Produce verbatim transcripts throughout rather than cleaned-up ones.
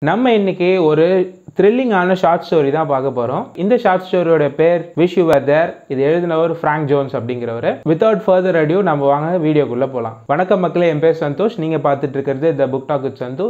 நம்ம இன்னைக்கு ஒரு த்ரில்லிங்கான ஷார்ட் ஸ்டோரி தான் பார்க்க போகிறோம். இந்த ஷார்ட் ஸ்டோரியோட பேர் விஷ் யூ வர் தேர். இது எழுதினவர் ஃப்ராங்க் ஜோன்ஸ் அப்படிங்கிறவர். வித்தவுட் ஃபர்தர் அடியூ நம்ம வாங்க வீடியோக்குள்ளே போகலாம். வணக்கம் மக்களே, என் பேர் சந்தோஷ். நீங்கள் பார்த்துட்டு இருக்கிறது த புக் டாக் வித் சந்து.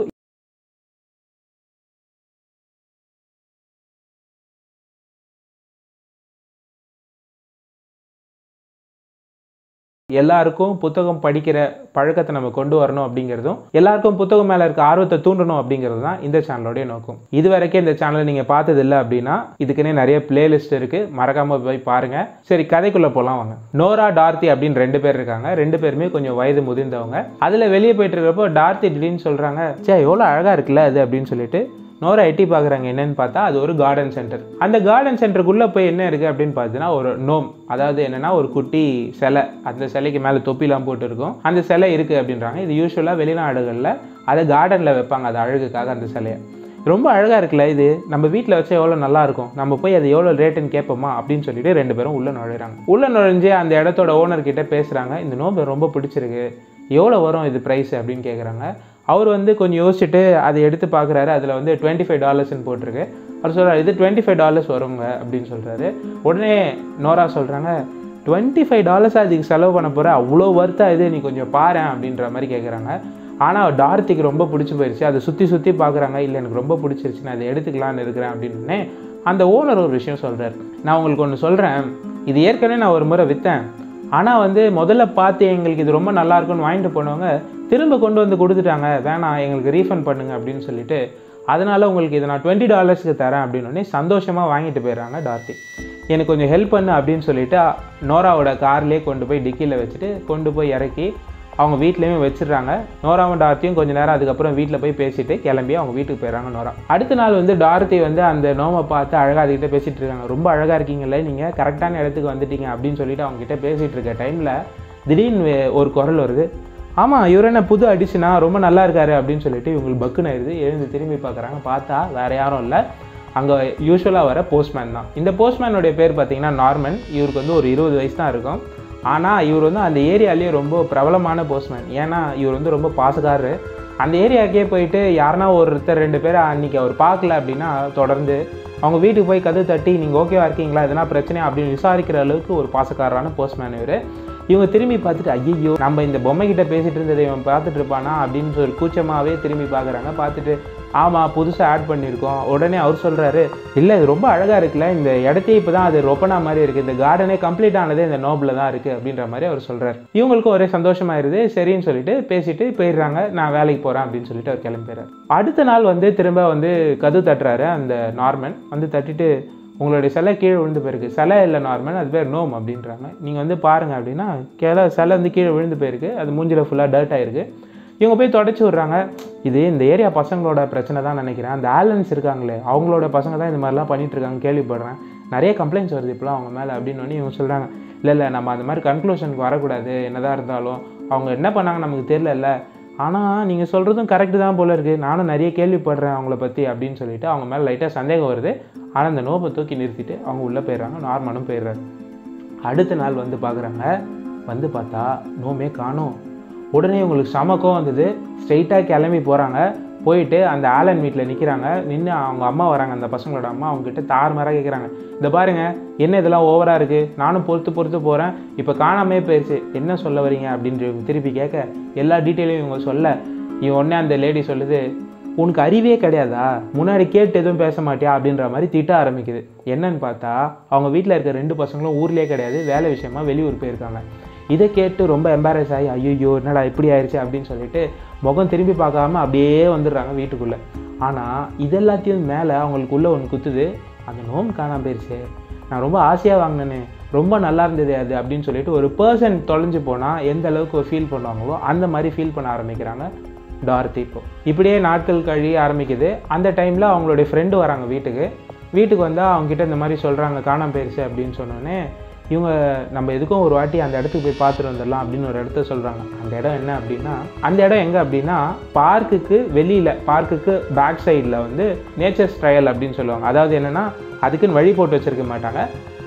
எல்லாருக்கும் புத்தகம் படிக்கிற பழக்கத்தை நம்ம கொண்டு வரணும் அப்படிங்கிறதும், எல்லாருக்கும் புத்தகம் மேலே இருக்க ஆர்வத்தை தூண்டணும் அப்படிங்கிறது தான் இந்த சேனலோடைய நோக்கம். இது வரைக்கும் இந்த சேனலை நீங்கள் பார்த்தது இல்லை அப்படின்னா இதுக்குன்னே நிறைய பிளேலிஸ்ட் இருக்குது, மறக்காமல் போய் பாருங்கள். சரி, கதைக்குள்ளே போகலாம் வாங்க. நோரா, டார்த்தி அப்படின்னு ரெண்டு பேர் இருக்காங்க. ரெண்டு பேருமே கொஞ்சம் வயது முதிர்ந்தவங்க. அதில் வெளியே போயிட்டு இருக்கிறப்போ டார்த்தி திடீர்னு சொல்கிறாங்க, சே எவ்வளோ அழகாக இருக்குல்ல அது அப்படின்னு சொல்லிட்டு நோரா எட்டி பார்க்குறாங்க. என்னன்னு பார்த்தா அது ஒரு கார்டன் சென்டர். அந்த கார்டன் சென்டருக்குள்ளே போய் என்ன இருக்குது அப்படின்னு பார்த்தீங்கன்னா ஒரு gnome, அதாவது என்னென்னா ஒரு குட்டி சிலை. அந்த சிலைக்கு மேலே தொப்பிலாம் போட்டு இருக்கும். அந்த சிலை இருக்குது அப்படின்றாங்க. இது யூஸ்வலாக வெளிநாடுகளில் அதை கார்டனில் வைப்பாங்க, அது அழகுக்காக அந்த சிலையை. ரொம்ப அழகாக இருக்குல்ல இது, நம்ம வீட்டில் வச்சா எவ்வளோ நல்லாயிருக்கும், நம்ம போய் அது எவ்வளோ ரேட்டுன்னு கேட்போமா அப்படின்னு சொல்லிட்டு ரெண்டு பேரும் உள்ளே நுழையிறாங்க. உள்ளே நுழைஞ்சு அந்த இடத்தோட ஓனர்கிட்ட பேசுகிறாங்க. இந்த gnome ரொம்ப பிடிச்சிருக்கு, எவ்வளோ வரும் இது ப்ரைஸ் அப்படின்னு கேட்குறாங்க. அவர் வந்து கொஞ்சம் யோசிச்சுட்டு அதை எடுத்து பார்க்குறாரு. அதில் வந்து டுவெண்ட்டி ஃபைவ் டாலர்ஸ்ன்னு போட்டிருக்கு. அவர் சொல்கிறார், இது டுவெண்ட்டி ஃபைவ் டாலர்ஸ் வருங்க அப்படின்னு சொல்கிறாரு. உடனே நோரா சொல்கிறாங்க, டுவெண்ட்டி ஃபைவ் டாலர்ஸ் அதுக்கு செலவு பண்ண போகிற, அவ்வளோ வர்த்தா இது, நீ கொஞ்சம் பாரு அப்படின்ற மாதிரி கேட்குறாங்க. ஆனால் டார்த்திக்கு ரொம்ப பிடிச்சி போயிடுச்சு. அதை சுற்றி சுற்றி பார்க்குறாங்க. இல்லை எனக்கு ரொம்ப பிடிச்சிருச்சு, நான் அதை எடுத்துக்கலான்னு இருக்கிறேன் அப்படின்னு அந்த ஓனர் ஒரு விஷயம் சொல்கிறார். நான் உங்களுக்கு ஒன்று சொல்கிறேன், இது ஏற்கனவே நான் ஒரு முறை விற்றேன். ஆனால் வந்து முதல்ல பார்த்து எங்களுக்கு இது ரொம்ப நல்லாயிருக்குன்னு வாங்கிட்டு போனவங்க திரும்ப கொண்டு வந்து கொடுத்துட்டாங்க, வேணாம் எங்களுக்கு ரீஃபண்ட் பண்ணுங்க அப்படின்னு சொல்லிட்டு, அதனால் உங்களுக்கு இதை நான் டுவெண்ட்டி டாலர்ஸ்க்கு தரேன் அப்படின்னு சந்தோஷமாக வாங்கிட்டு போயிடுறாங்க டார்த்தி. எனக்கு கொஞ்சம் ஹெல்ப் பண்ணு அப்படின்னு சொல்லிட்டு நோராவோட கார்லேயே கொண்டு போய் டிக்கியில் வச்சுட்டு கொண்டு போய் இறக்கி அவங்க வீட்லேயும் வச்சிடுறாங்க. நோராவும் டார்த்தியும் கொஞ்சம் நேரம் அதுக்கப்புறம் வீட்டில் போய் பேசிட்டு கிளம்பி அவங்க வீட்டுக்கு போயிடறாங்க நோரா. அடுத்த நாள் வந்து டார்த்தி வந்து அந்த gnome பார்த்து அழகாக அதுக்கிட்ட பேசிகிட்டு இருக்காங்க. ரொம்ப அழகாக இருக்கீங்களே, நீங்கள் கரெக்டான இடத்துக்கு வந்துட்டீங்க அப்படின்னு சொல்லிட்டு அவங்ககிட்ட பேசிகிட்டு இருக்க டைமில் திடீர்னு ஒரு குரல் வருது. ஆமாம், இவர் என்ன புது அடிஷனா, ரொம்ப நல்லா இருக்காரு அப்படின்னு சொல்லிட்டு இவங்களுக்கு பக்குன்னு ஆயிடுது. எழுந்து திரும்பி பார்க்குறாங்க. பார்த்தா வேறு யாரும் இல்லை, அங்கே யூஸ்வலாக வர போஸ்ட்மேன் தான். இந்த போஸ்ட்மேனுடைய பேர் பார்த்தீங்கன்னா நார்மன். இவருக்கு வந்து ஒரு இருபது வயசு தான் இருக்கும். ஆனால் இவர் வந்து அந்த ஏரியாலேயே ரொம்ப பிரபலமான போஸ்ட்மேன். ஏன்னா இவர் வந்து ரொம்ப பாசக்காரரு. அந்த ஏரியாவுக்கே போயிட்டு யாருன்னா ஒருத்தர் ரெண்டு பேர் அன்றைக்கி அவர் பார்க்கல அப்படின்னா தொடர்ந்து அவங்க வீட்டுக்கு போய் கதவு தட்டி நீங்கள் ஓகேவா இருக்கீங்களா, எதனா பிரச்சனையா அப்படின்னு விசாரிக்கிற அளவுக்கு ஒரு பாசக்காரரான போஸ்ட்மேன் இவர். இவங்க திரும்பி பார்த்துட்டு, ஐயோ நம்ம இந்த பொம்மைக்கிட்ட பேசிகிட்டு இருந்ததை இவன் பார்த்துட்டு இருப்பானா அப்படின்னு ஒரு கூச்சமாகவே திரும்பி பார்க்குறாங்க. பார்த்துட்டு ஆமாம் புதுசாக ஆட் பண்ணியிருக்கோம். உடனே அவர் சொல்கிறாரு, இல்லை இது ரொம்ப அழகாக இருக்குல்ல, இந்த இடத்தையே இப்போ தான் அது ரொப்பனா மாதிரி இருக்குது, இந்த கார்டனே கம்ப்ளீட் ஆனதே இந்த gnome தான் இருக்குது அப்படின்ற மாதிரி அவர் சொல்கிறார். இவங்களுக்கும் ஒரே சந்தோஷமாயிருது. சரின்னு சொல்லிட்டு பேசிட்டு போயிடுறாங்க. நான் வேலைக்கு போகிறேன் அப்படின்னு சொல்லிட்டு அவர் கிளம்பிடுறார். அடுத்த நாள் வந்து திரும்ப வந்து கதவு தட்டுறாரு அந்த நார்மன். வந்து தட்டிட்டு, உங்களுடைய சிலை கீழே விழுந்து போயிருக்கு. சிலை இல்லை நார்மன், அது பேர் gnome அப்படின்றாங்க. நீங்கள் வந்து பாருங்கள் அப்படின்னா கீழே சிலை வந்து கீழே விழுந்து போயிருக்கு. அது மூஞ்சில் ஃபுல்லாக டர்ட் ஆகிருக்கு. இவங்க போய் தொடச்சி விட்றாங்க. இது இந்த ஏரியா பசங்களோட பிரச்சனை தான் நினைக்கிறேன். அந்த ஆலன்ஸ் இருக்காங்களே அவங்களோட பசங்க தான் இந்த மாதிரிலாம் பண்ணிகிட்ருக்காங்க, கேள்விப்படுறேன். நிறைய கம்ப்ளைண்ட்ஸ் வருது இப்போலாம் அவங்க மேலே அப்படின்னு இவங்க சொல்கிறாங்க. இல்லை இல்லை நம்ம அந்த மாதிரி கன்க்ளூஷனுக்கு வரக்கூடாது, என்னதான் இருந்தாலும் அவங்க என்ன பண்ணாங்க நமக்கு தெரியல, ஆனால் நீங்கள் சொல்கிறதும் கரெக்டு தான் போல இருக்குது, நானும் நிறைய கேள்விப்படுறேன் அவங்கள பற்றி அப்படின்னு சொல்லிட்டு அவங்க மேலே லைட்டாக சந்தேகம் வருது. ஆனால் அந்த gnome தூக்கி நிறுத்திட்டு அவங்க உள்ளே போயிடுறாங்க. நார்மனும் போயிடுறாரு. அடுத்த நாள் வந்து பார்க்குறாங்க. வந்து பார்த்தா gnome காணோம். உடனே உங்களுக்கு சமக்கம் வந்தது. ஸ்ட்ரெயிட்டாக கிளம்பி போகிறாங்க. போயிட்டு அந்த ஆலன் வீட்டில் நிற்கிறாங்க. நின்று அவங்க அம்மா வராங்க, அந்த பசங்களோட அம்மா. அவங்ககிட்ட தார் மாராக கேட்குறாங்க, இந்த பாருங்கள் என்ன இதெல்லாம் ஓவராக இருக்குது, நானும் பொறுத்து பொறுத்து போகிறேன், இப்போ காணாமே போயிடுச்சு, என்ன சொல்ல வரீங்க அப்படின்ட்டு இவங்க திருப்பி கேட்க எல்லா டீட்டெயிலையும் இவங்க சொல்ல, இவன் உடனே அந்த லேடி சொல்லுது, உனக்கு அறிவே கிடையாதா, முன்னாடி கேட்டு எதுவும் பேச மாட்டியா அப்படின்ற மாதிரி திட்ட ஆரம்பிக்குது. என்னன்னு பார்த்தா அவங்க வீட்டில் இருக்க ரெண்டு பசங்களும் ஊர்லேயே கிடையாது, வேலை விஷயமா வெளியூர் போயிருக்காங்க. இதை கேட்டு ரொம்ப எம்பாரஸ் ஆகி, ஐயோ என்னடா இப்படி ஆயிடுச்சு அப்படின்னு சொல்லிட்டு முகம் திரும்பி பார்க்காம அப்படியே வந்துடுறாங்க வீட்டுக்குள்ளே. ஆனால் இதெல்லாத்தையும் மேலே அவங்களுக்குள்ளே ஒன்று குத்துது, அந்த gnome காணாம போயிடுச்சு, நான் ரொம்ப ஆசையாக வாங்கினேன்னு, ரொம்ப நல்லா இருந்தது அது அப்படின்னு சொல்லிட்டு ஒரு பர்சன் தொலைஞ்சு போனால் எந்த அளவுக்கு ஃபீல் பண்ணுவாங்களோ அந்த மாதிரி ஃபீல் பண்ண ஆரம்பிக்கிறாங்க டார்த்தி. இப்போ இப்படியே நாட்கள் கழிய ஆரம்பிக்குது. அந்த டைமில் அவங்களுடைய ஃப்ரெண்டு வராங்க வீட்டுக்கு. வீட்டுக்கு வந்தால் அவங்ககிட்ட இந்த மாதிரி சொல்கிறாங்க காணாம போயிடுச்சு அப்படின்னு சொன்னோன்னே இவங்க நம்ம எதுக்கும் ஒரு வாட்டி அந்த இடத்துக்கு போய் பார்த்துட்டு வந்துடலாம் அப்படின்னு ஒரு இடத்த சொல்கிறாங்க. அந்த இடம் என்ன அப்படின்னா, அந்த இடம் எங்கே அப்படின்னா பார்க்குக்கு வெளியில், பார்க்குக்கு பேக் சைடில் வந்து நேச்சர்ஸ் ட்ரையல் அப்படின்னு சொல்லுவாங்க. அதாவது என்னென்னா அதுக்குன்னு வழி போட்டு வச்சுருக்க மாட்டாங்க,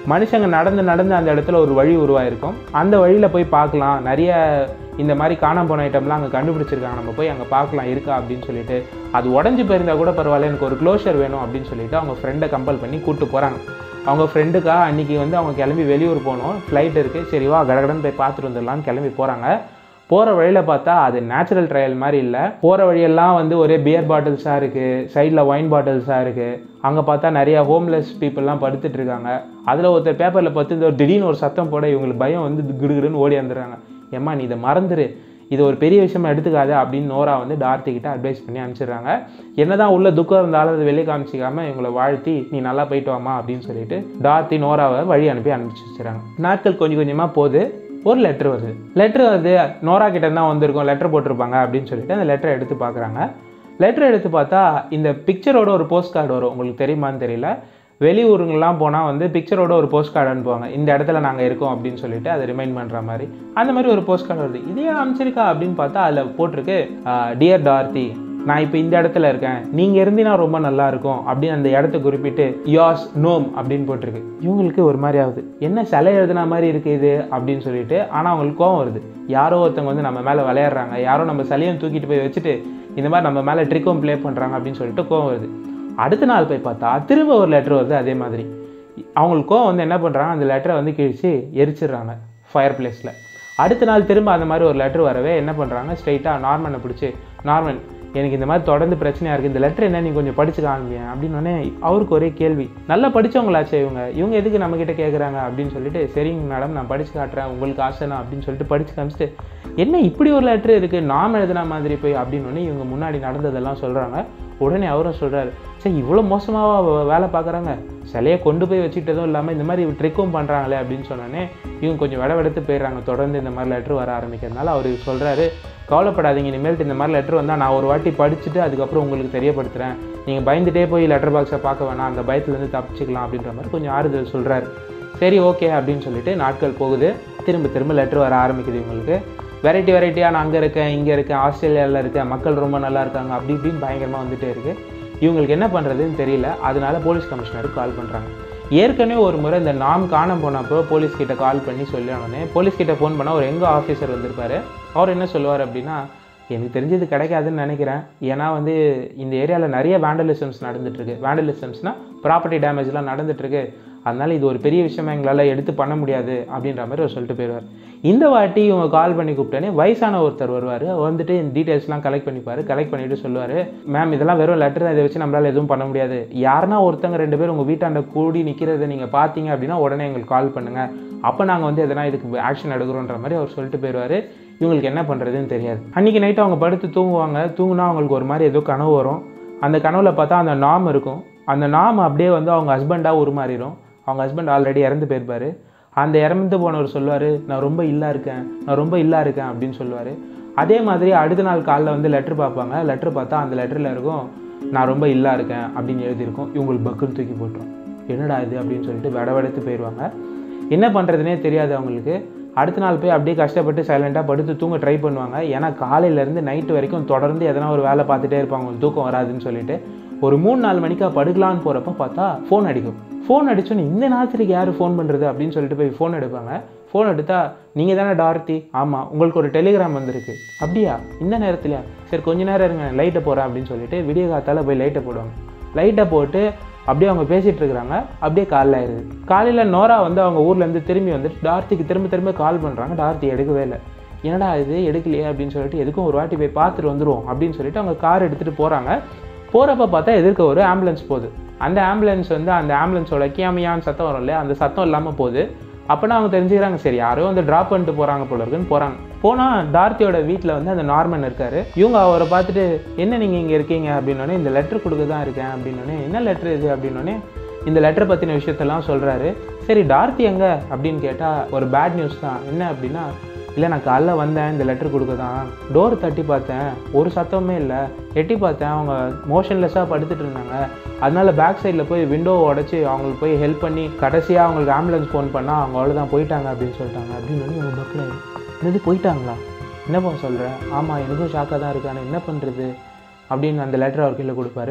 மனுஷங்க நடந்து நடந்து அந்த இடத்துல ஒரு வழி உருவாயிருக்கும். அந்த வழியில் போய் பார்க்கலாம், நிறைய இந்த மாதிரி காணாம போன ஐட்டம்லாம் அங்கே கண்டுபிடிச்சிருக்காங்க, நம்ம போய் அங்கே பார்க்கலாம் இருக்கா அப்படின்னு சொல்லிட்டு. அது உடஞ்சி போயிருந்தா கூட பரவாயில்ல, எனக்கு ஒரு க்ளோஷர் வேணும் அப்படின்னு சொல்லிட்டு அவங்க ஃப்ரெண்டை கம்பல் பண்ணி கூப்பிட்டு போகிறாங்க. அவங்க ஃப்ரெண்டுக்கா அன்றைக்கி வந்து அவங்க கிளம்பி வெளியூர் போகணும், ஃப்ளைட் இருக்குது, சரிவா கடகடன்னு போய் பார்த்துட்டு வந்துடலான்னு கிளம்பி போகிறாங்க. போகிற வழியில் பார்த்தா அது நேச்சுரல் ட்ரையல் மாதிரி இல்லை. போகிற வழியெல்லாம் வந்து ஒரே பியர் பாட்டில்ஸாக இருக்குது, சைடில் ஒயின் பாட்டில்ஸாக இருக்குது. அங்கே பார்த்தா நிறையா ஹோம்லெஸ் பீப்புளெலாம் படுத்துட்டு இருக்காங்க. அதில் ஒருத்தர் பேப்பரில் பார்த்து இந்த ஒரு திடீர்னு ஒரு சத்தம் போட இவங்களுக்கு பயம் வந்து கிடுகிடுன்னு ஓடி வந்துடுறாங்க. ஏம்மா நீ இதை மறந்துடு, இது ஒரு பெரிய விஷயமா எடுத்துக்காது அப்படின்னு நோரா வந்து டார்த்தி கிட்ட அட்வைஸ் பண்ணி அனுப்பிச்சிடுறாங்க. என்னதான் உள்ள துக்கம் இருந்தாலும் அதை வெளியே காமிச்சிக்காமல் இவங்களை வாழ்த்தி நீ நல்லா போயிட்டு வாமா அப்படின்னு சொல்லிட்டு டார்த்தி நோராவை வழி அனுப்பி அனுப்பிச்சி வச்சுறாங்க. நாட்கள் கொஞ்சம் கொஞ்சமாக போகுது. ஒரு லெட்ரு வருது. லெட்ரு வருது நோரா கிட்ட தான் வந்திருக்கும், லெட்டர் போட்டிருப்பாங்க அப்படின்னு சொல்லிட்டு அந்த லெட்டரை எடுத்து பார்க்குறாங்க. லெட்டர் எடுத்து பார்த்தா இந்த பிக்சரோட ஒரு போஸ்ட் கார்டு வரும். உங்களுக்கு தெரியுமான்னு தெரியல, வெளியூருங்கெல்லாம் போனால் வந்து பிக்சரோட ஒரு போஸ்ட் கார்டு அனுப்புவாங்க, இந்த இடத்துல நாங்கள் இருக்கோம் அப்படின்னு சொல்லிட்டு அதை ரிமைண்ட் பண்ணுற மாதிரி. அந்த மாதிரி ஒரு போஸ்ட் கார்டு வருது. இதே அனுப்பிச்சிருக்கா அப்படின்னு பார்த்தா அதில் போட்டிருக்கு, டியர் டார்த்தி, நான் இப்போ இந்த இடத்துல இருக்கேன், நீங்கள் இருந்தீங்கன்னா ரொம்ப நல்லா இருக்கும் அப்படின்னு அந்த இடத்த குறிப்பிட்டு யாஸ் gnome அப்படின்னு போட்டிருக்கு. இவங்களுக்கு ஒரு மாதிரி ஆகுது, என்ன சிலை எழுதுனா மாதிரி இருக்குது இது அப்படின்னு சொல்லிட்டு. ஆனால் அவங்களுக்கு கோவம் வருது, யாரோ ஒருத்தவங்க வந்து நம்ம மேலே விளையாடுறாங்க, யாரோ நம்ம சிலையும் தூக்கிட்டு போய் வச்சுட்டு இந்த மாதிரி நம்ம மேலே ட்ரிக்கும் ப்ளே பண்ணுறாங்க அப்படின்னு சொல்லிட்டு கோவம் வருது. அடுத்த நாள் போய் பார்த்தா திரும்ப ஒரு லெட்டர் வருது அதே மாதிரி. அவங்களுக்கு கோவம் வந்து என்ன பண்ணுறாங்க, அந்த லெட்டரை வந்து கிழிச்சு எரிச்சிடுறாங்க ஃபயர் பிளேஸில். அடுத்த நாள் திரும்ப அந்த மாதிரி ஒரு லெட்டர் வரவே என்ன பண்ணுறாங்க, ஸ்ட்ரைட்டாக நார்மனை பிடிச்சி, நார்மன் எனக்கு இந்த மாதிரி தொடர்ந்து பிரச்சனையாக இருக்குது, இந்த லெட்டர் என்ன நீ கொஞ்சம் படிச்சு காமிப்பேன் அப்படின்னோடனே அவருக்கு ஒரே கேள்வி, நல்லா படித்தவங்களாச்சே இவங்க இவங்க எதுக்கு நம்மக்கிட்ட கேட்குறாங்க அப்படின்னு சொல்லிட்டு, சரிங்க மேடம் நான் படித்து காட்டுறேன் உங்களுக்கு ஆசைனா அப்படின்னு சொல்லிட்டு படித்து காமிச்சிட்டு, என்ன இப்படி ஒரு லெட்ரு இருக்குது நாம் எழுதுனா மாதிரி போய் அப்படின்னோடனே இவங்க முன்னாடி நடந்ததெல்லாம் சொல்கிறாங்க. உடனே அவரும் சொல்கிறாரு, சரி இவ்வளோ மோசமாக வேலை பார்க்குறாங்க, சிலையை கொண்டு போய் வச்சுக்கிட்டதும் இல்லாமல் இந்த மாதிரி ட்ரிக்கும் பண்ணுறாங்களே அப்படின்னு சொன்னோன்னே இவங்க கொஞ்சம் விட வெடுத்து போயிடுறாங்க. தொடர்ந்து இந்த மாதிரி லெட்ரு வர ஆரம்பிக்கிறதுனால அவர் சொல்கிறாரு, கவலைப்படாதீங்க, இனிமேல்ட்டு இந்த மாதிரி லெட்ரு வந்தால் நான் ஒரு வாட்டி படிச்சுட்டு அதுக்கப்புறம் உங்களுக்கு தெரியப்படுத்துகிறேன், நீங்கள் பயந்துகிட்டே போய் லெட்டர் பாக்ஸை பார்க்க வேணாம், அந்த பயத்துலேருந்து தப்பிச்சிக்கலாம் அப்படின்ற மாதிரி கொஞ்சம் ஆறுதல் சொல்கிறாரு. சரி ஓகே அப்படின்னு சொல்லிட்டு நாட்கள் போகுது. திரும்ப திரும்ப லெட்ரு வர ஆரம்பிக்குது இவங்களுக்கு. வெரைட்டி வெரைட்டியாக நான் அங்கே இருக்கேன், இங்கே இருக்கேன், ஆஸ்திரேலியாவில் இருக்கேன், மக்கள் ரொம்ப நல்லா இருக்காங்க அப்படி இப்படின்னு பயங்கரமாக வந்துகிட்டே இருக்குது. இவங்களுக்கு என்ன பண்ணுறதுன்னு தெரியல. அதனால போலீஸ் கமிஷனருக்கு கால் பண்ணுறாங்க. ஏற்கனவே ஒரு முறை இந்த நாம் காண போனப்போ போலீஸ்கிட்ட கால் பண்ணி சொல்லணுன்னே போலீஸ்கிட்ட ஃபோன் பண்ணால் ஒரு எங்கள் ஆஃபீஸர் வந்திருப்பார். அவர் என்ன சொல்லுவார் அப்படின்னா, எனக்கு தெரிஞ்சது கிடைக்காதுன்னு நினைக்கிறேன், ஏன்னா வந்து இந்த ஏரியாவில் நிறைய வேண்டலிசம்ஸ் நடந்துகிட்ருக்கு, வேண்டலிசம்ஸ்னால் ப்ராப்பர்ட்டி டேமேஜ்லாம் நடந்துகிட்ருக்கு, அதனால் இது ஒரு பெரிய விஷயமா எங்களால் எடுத்து பண்ண முடியாது அப்படின்ற மாதிரி அவர் சொல்லிட்டு போயிடுவார். இந்த வாட்டி இவங்க கால் பண்ணி கூப்பிட்டோன்னே வயசான ஒருத்தர் வருவார். வந்துட்டு இந்த டீட்டெயில்ஸ்லாம் கலெக்ட் பண்ணிப்பார். கலெக்ட் பண்ணிவிட்டு சொல்லுவார், மேம் இதெல்லாம் வெறும் லெட்டர் தான், இதை வச்சு நம்மளால் எதுவும் பண்ண முடியாது, யாருன்னா ஒருத்தங்க ரெண்டு பேர் உங்கள் வீட்டாண்ட கூடி நிற்கிறத நீங்கள் பார்த்தீங்க அப்படின்னா உடனே எங்களுக்கு கால் பண்ணுங்கள், அப்போ நாங்கள் வந்து எதனா இதுக்கு ஆக்ஷன் எடுக்கிறோன்ற மாதிரி அவர் சொல்லிட்டு போயிடுவார். இவங்களுக்கு என்ன பண்ணுறதுன்னு தெரியாது. அன்றைக்கி நைட்டு அவங்க படுத்து தூங்குவாங்க. தூங்குனா அவங்களுக்கு ஒரு மாதிரி ஏதோ கனவு வரும். அந்த கனவுல பார்த்தா அந்த நாம் இருக்கும். அந்த நாம் அப்படியே வந்து அவங்க ஹஸ்பண்டாக உருமாறிடும். அவங்க ஹஸ்பண்ட் ஆல்ரெடி இறந்து போயிருப்பார். அந்த இறந்து போனவர் சொல்லுவார், நான் ரொம்ப இல்லா இருக்கேன், நான் ரொம்ப இல்லா இருக்கேன் அப்படின்னு சொல்லுவார். அதே மாதிரி அடுத்த நாள் காலைல வந்து லெட்ரு பார்ப்பாங்க. லெட்ரு பார்த்தா அந்த லெட்டரில் இருக்கும், நான் ரொம்ப இல்லா இருக்கேன் அப்படின்னு எழுதியிருக்கும். இவங்களுக்கு பக்குன்னு தூக்கி போட்டுரும். என்னடா இது அப்படின்னு சொல்லிட்டு விடவெடுத்து போயிடுவாங்க. என்ன பண்ணுறதுனே தெரியாது அவங்களுக்கு. அடுத்த நாள் போய் அப்படியே கஷ்டப்பட்டு சைலண்ட்டாக படுத்து தூங்க ட்ரை பண்ணுவாங்க. ஏன்னா காலையிலேருந்து நைட்டு வரைக்கும் தொடர்ந்து எதனா ஒரு வேலை பார்த்துட்டே இருப்பாங்க, உங்களுக்கு தூக்கம் வராதுன்னு சொல்லிட்டு. ஒரு மூணு நாலு மணிக்கா படுக்கலான்னு போகிறப்ப பார்த்தா ஃபோன் அடிக்கும். ஃபோன் அடித்தோன்னே இந்த நேரத்துக்கு யார் ஃபோன் பண்ணுறது அப்படின்னு சொல்லிட்டு போய் ஃபோன் எடுப்பாங்க. ஃபோன் எடுத்தால், நீங்கள் தானே டார்த்தி? ஆமாம், உங்களுக்கு ஒரு டெலிகிராம் வந்திருக்கு. அப்படியா, இந்த நேரத்துலையா? சரி கொஞ்ச நேரம் இருங்க, லைட்டை போகிறேன் அப்படின்னு சொல்லிட்டு விடிய காத்தால் போய் லைட்டை போடுவாங்க. லைட்டை போட்டு அப்படியே அவங்க பேசிகிட்டு இருக்கிறாங்க. அப்படியே காலையில் ஆயிடுது. காலையில் நோரா வந்து அவங்க ஊர்லேருந்து திரும்பி வந்துட்டு டார்த்திக்கு திரும்ப திரும்ப கால் பண்ணுறாங்க. டார்த்தி எடுக்கவே இல்லை. என்னடா இது எடுக்கலையே அப்படின்னு சொல்லிட்டு எதுக்கும் ஒரு வாட்டி போய் பார்த்துட்டு வந்துடுவோம் அப்படின்னு சொல்லிட்டு அவங்க கார் எடுத்துகிட்டு போகிறாங்க. போகிறப்ப பார்த்தா எதிர்க்க ஒரு ஆம்புலன்ஸ் போகுது. அந்த ஆம்புலன்ஸ் வந்து அந்த ஆம்புலன்ஸோட கியாமியான்னு சத்தம் வரும் இல்லையா, அந்த சத்தம் இல்லாமல் போகுது. அப்போனா அவங்க தெரிஞ்சுக்கிறாங்க, சரி யாரோ வந்து ட்ராப் பண்ணிட்டு போகிறாங்க போல இருக்குன்னு போகிறாங்க. போனால் டார்த்தியோட வீட்டில் வந்து அந்த நார்மன் இருக்கார். இவங்க அவரை பார்த்துட்டு, என்ன நீங்கள் இங்கே இருக்கீங்க அப்படின்னோடனே, இந்த லெட்ரு கொடுக்க தான் இருக்கேன் அப்படின்னோடனே, என்ன லெட்ரு இது அப்படின்னோடனே இந்த லெட்டரை பற்றின விஷயத்தெல்லாம் சொல்கிறாரு. சரி டார்த்தி எங்கே அப்படின்னு கேட்டால் ஒரு பேட் நியூஸ் தான். என்ன அப்படின்னா, இல்லை நான் காலைல வந்தேன் இந்த லெட்ரு கொடுக்க தான், டோர் தட்டி பார்த்தேன் ஒரு சத்தமே இல்லை, எட்டி பார்த்தேன் அவங்க மோஷன்லெஸ்ஸாக படுத்துட்டு இருந்தாங்க, அதனால பேக் சைடில் போய் விண்டோவை உடச்சி அவங்களுக்கு போய் ஹெல்ப் பண்ணி கடைசியாக அவங்களுக்கு ஆம்புலன்ஸ் ஃபோன் பண்ணால் அவங்க அவ்வளோதான் போயிட்டாங்க அப்படின்னு சொல்லிட்டாங்க அப்படின்னு இவங்க பக்கில் என்னது போயிட்டாங்களா, என்னப்பா சொல்கிறேன், ஆமாம் எனக்கும் ஷாக்காக தான் இருக்கு, ஆனால் என்ன பண்ணுறது அப்படின்னு அந்த லெட்டர் அவர் கீழே கொடுப்பாரு.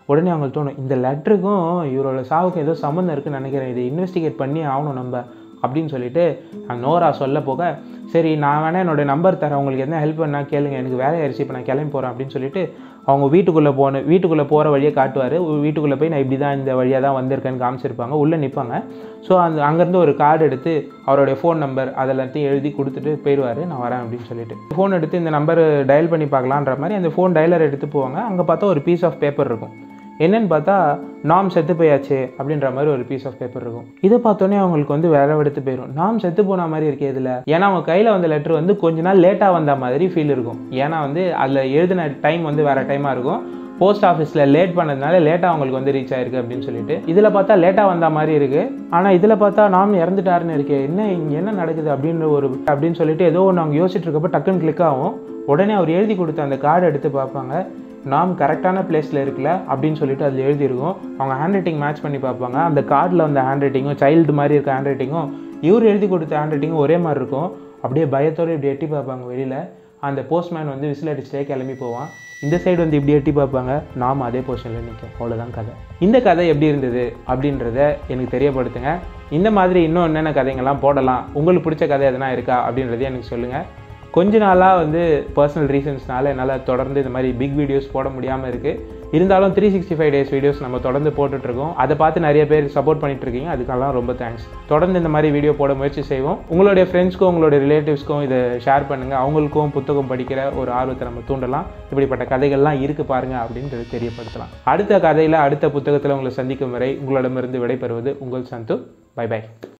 உடனே அவங்களுக்கு தோணும், இந்த லெட்டருக்கும் இவரோட சாவுக்கும் ஏதோ சம்மந்தம் இருக்குன்னு நினைக்கிறேன், இதை இன்வெஸ்டிகேட் பண்ணி ஆகணும் நம்ம அப்படின்னு சொல்லிட்டு நோரா சொல்ல போக, சரி நான் வேணால் என்னோடய நம்பர் தரேன், உங்களுக்கு என்ன ஹெல்ப் பண்ணால் கேளுங்க, எனக்கு வேலை ஆயிடுச்சு, இப்போ நான் கிளம்பி போகிறேன் அப்படின்னு சொல்லிட்டு அவங்க வீட்டுக்குள்ளே போன வீட்டுக்குள்ளே போகிற வழியை காட்டுவார். வீட்டுக்குள்ளே போய் நான் இப்படி தான் இந்த வழியாக தான் வந்திருக்கேன்னு காமிச்சிருப்பாங்க. உள்ளே நிற்பாங்க. ஸோ அந்த அங்கேருந்து ஒரு கார்டு எடுத்து அவருடைய ஃபோன் நம்பர் அதெல்லாத்தையும் எழுதி கொடுத்துட்டு போயிடுவார், நான் வரேன் அப்படின்னு சொல்லிட்டு. ஃபோன் எடுத்து இந்த நம்பர் டயல் பண்ணி பார்க்கலான்ற மாதிரி அந்த ஃபோன் டயலர் எடுத்து போவாங்க. அங்கே பார்த்தா ஒரு பீஸ் ஆஃப் பேப்பர் இருக்கும். என்னென்னு பார்த்தா நாம் செத்து போயாச்சு அப்படின்ற மாதிரி ஒரு பீஸ் ஆஃப் பேப்பர் இருக்கும். இதை பார்த்தோன்னே அவங்களுக்கு வந்து வேலை எடுத்து போயிடும். நாம் செத்து போன மாதிரி இருக்கே இதில். ஏன்னா அவங்க கையில் வந்த லெட்டர் வந்து கொஞ்ச நாள் லேட்டாக வந்த மாதிரி ஃபீல் இருக்கும். ஏன்னா வந்து அதில் எழுதின டைம் வந்து வேறு டைமாக இருக்கும். போஸ்ட் ஆஃபீஸில் லேட் பண்ணதுனால லேட்டாக அவங்களுக்கு வந்து ரீச் ஆயிருக்கு அப்படின்னு சொல்லிட்டு. இதில் பார்த்தா லேட்டாக வந்த மாதிரி இருக்குது. ஆனால் இதில் பார்த்தா நாம் இறந்துட்டாருன்னு இருக்கே, என்ன இங்கே என்ன நடக்குது அப்படின்ற ஒரு அப்படின்னு சொல்லிட்டு ஏதோ ஒன்று அவங்க யோசிச்சுட்டு இருக்கப்போ டக்குன்னு கிளிக் ஆகும். உடனே அவர் எழுதி கொடுத்த அந்த கார்டு எடுத்து பார்ப்பாங்க. நாம் கரெக்டான பிளேஸில் இருக்குல்ல அப்படின்னு சொல்லிட்டு அதில் எழுதியிருக்கும். அவங்க ஹேண்ட் ரைட்டிங் மேட்ச் பண்ணி பார்ப்பாங்க. அந்த கார்டில் வந்த ஹேண்ட் ரைட்டிங்கும் சைல்டு மாதிரி இருக்க ஹேண்ட் ரைட்டிங்கும் இவர் எழுதி கொடுத்த ஹேண்ட் ரைட்டிங்கும் ஒரே மாதிரி இருக்கும். அப்படியே பயத்தோடு இப்படி எட்டி பார்ப்பாங்க வெளியில். அந்த போஸ்ட்மேன் வந்து விசில் அடிச்சுட்டே கிளம்பி போவான். இந்த சைடு வந்து இப்படி எட்டி பார்ப்பாங்க. நாம் அதே பொசிஷனில் நிற்கும். அவ்வளோதான் கதை. இந்த கதை எப்படி இருந்தது அப்படின்றத எனக்கு தெரியப்படுத்துங்க. இந்த மாதிரி இன்னும் என்னென்ன கதைங்கள்லாம் போடலாம், உங்களுக்கு பிடிச்ச கதை எதனா இருக்கா அப்படின்றதே எனக்கு சொல்லுங்கள். கொஞ்ச நாளாக வந்து பர்சனல் ரீசன்ஸ்னால என்னால் தொடர்ந்து இந்த மாதிரி பிக் வீடியோஸ் போட முடியாமல் இருக்குது. இருந்தாலும் three sixty five days videos நம்ம தொடர்ந்து போட்டுட்ருக்கோம். அதை பார்த்து நிறைய பேர் சப்போர்ட் பண்ணிட்டுருக்கீங்க. அதுக்கெல்லாம் ரொம்ப தேங்க்ஸ். தொடர்ந்து இந்த மாதிரி வீடியோ போட முயற்சி செய்வோம். உங்களுடைய ஃப்ரெண்ட்ஸ்க்கும் உங்களுடைய ரிலேட்டிவ்ஸ்க்கும் இதை ஷேர் பண்ணுங்கள். அவங்களுக்கும் புத்தகம் படிக்கிற ஒரு ஆர்வத்தை நம்ம தூண்டலாம். இப்படிப்பட்ட கதைகள்லாம் இருக்குது பாருங்கள் அப்படின்றது தெரியப்படுத்தலாம். அடுத்த கதையில் அடுத்த புத்தகத்தில் உங்களை சந்திக்கும் வரை உங்களிடமிருந்து விடைபெறுவது உங்கள் சந்து. Bye by.